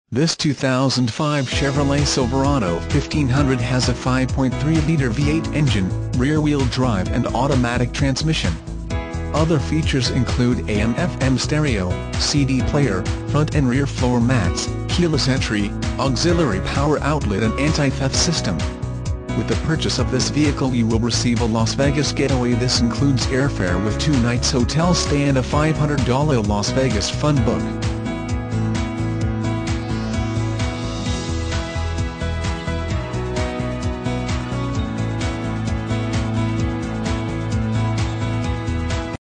This 2005 Chevrolet Silverado 1500 has a 5.3-liter V8 engine, rear-wheel drive and automatic transmission. Other features include AM/FM stereo, CD player, front and rear floor mats, keyless entry, auxiliary power outlet and anti-theft system. With the purchase of this vehicle you will receive a Las Vegas getaway. This includes airfare with 2 nights hotel stay and a $500 Las Vegas fun book.